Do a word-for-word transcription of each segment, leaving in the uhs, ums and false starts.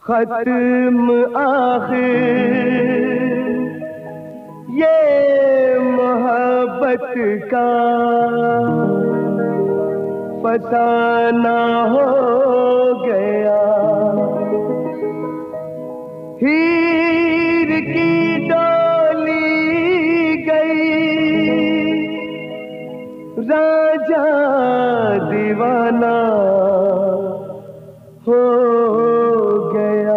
खत्म आखिर ये मोहब्बत का फसाना हो गया। हीर की डोली गई, राजा दीवाना हो गया।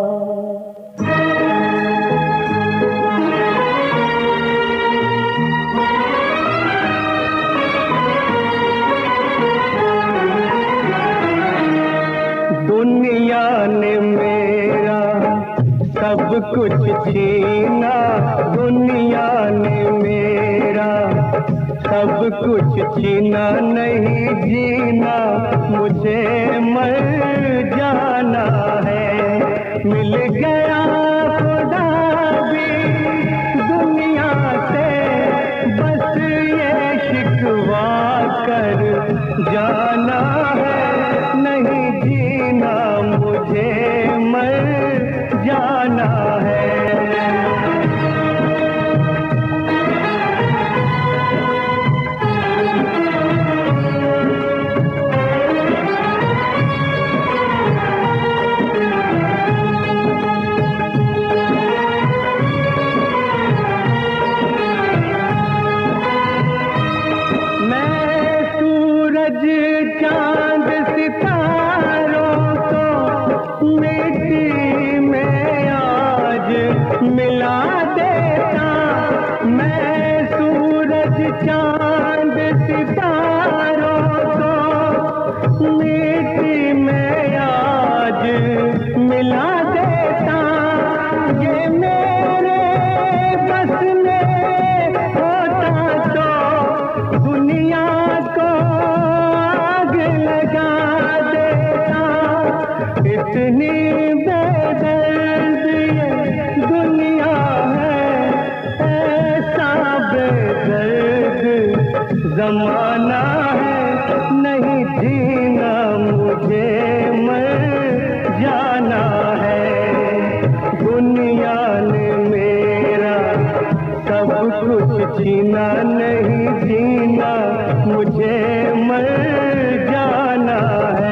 दुनिया ने मेरा सब कुछ छीना, दुनिया ने मेरा सब कुछ छीना, नहीं जीना मुझे मर जाना है। मिल गया खुदा भी दुनिया से, बस ये शिकवा कर जाना है। नहीं जीना मुझे मर जाना है। चांद सितारों को मिट्टी में आज मिला देता, मैं सूरज चांद सितारों को मिट्टी में आज मिला देता। ये मेरे बस में होता तो दुनिया को लगा देता। इतनी बेदर्द ये दुनिया है, ऐसा बेदर्द जमाना है। नहीं जीना मुझे मर जाना है। दुनिया ने मेरा सब कुछ छीना, नहीं जीना मुझे मर जाना है।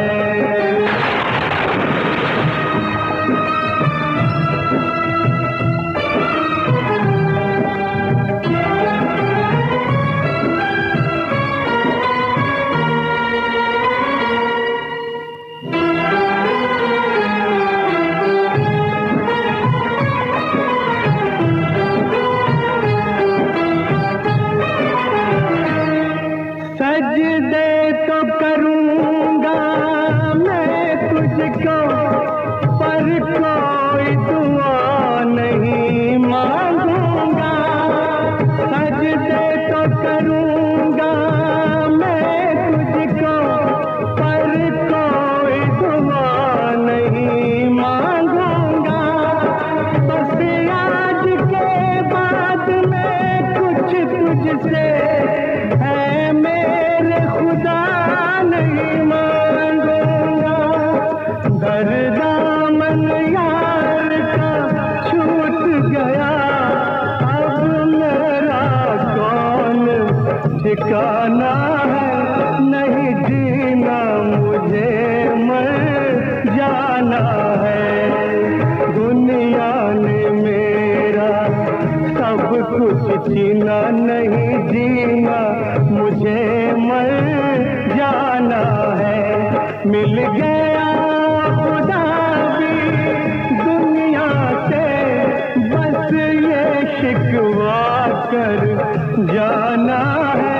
सजदे तो करूंगा मैं तुझको, पर कोई दुआ नहीं मांगूंगा। सजदे तो करूंगा मैं तुझको, पर कोई दुआ नहीं मांगूंगा। बस आज के बाद मैं कुछ तुझसे है मेरे खुदा नहीं मांगूंगा। घर दामन यार का छूट गया, अब मेरा कौन ठिकाना है। नहीं जीना मुझे मर जाना है। दुनिया ने मेरा सब कुछ छीना, नहीं जीना मुझे मर जाना है। मिल गया खुदा भी दुनिया से, बस ये शिकवा कर जाना है।